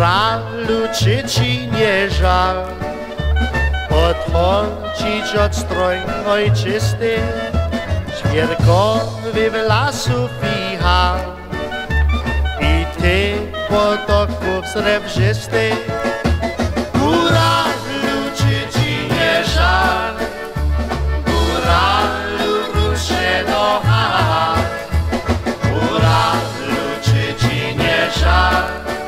Góralu, czy ci nie żal odchodzić od stron ojczysty, świerkowy w lasów i hal i ty potoków srebrzysty. Góralu, czy ci nie żal, góralu, wróć się do hal. Góralu, czy ci nie żal,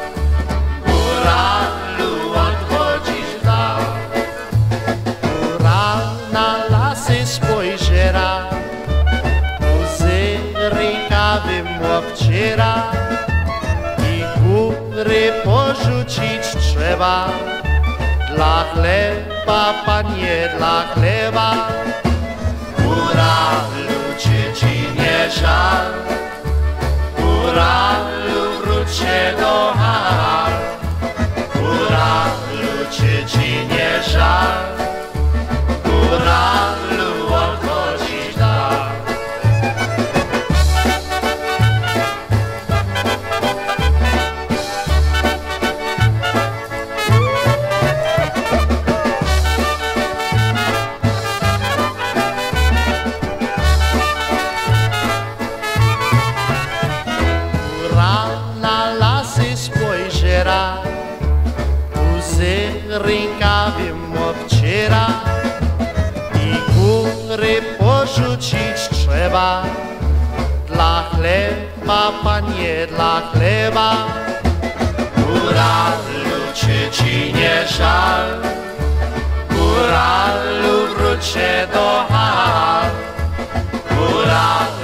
góralu, odchodzisz dal. Góral na lasy spojrzy raz, łzy rękawym obciera i góry porzucić trzeba. Dla chleba, panie, dla chleba. Góralu, czy ci nie żal, góralu, wróć się do hal. Góralu, czy ci nie żal, góralu, odchodzić dal. Na lasy spojrzy raz, łzy rękawym obciera i góry porzucić trzeba. Dla chleba, panie, dla chleba. Góralu, czy ci nie żal, góralu, wróć się do hal. Góralu,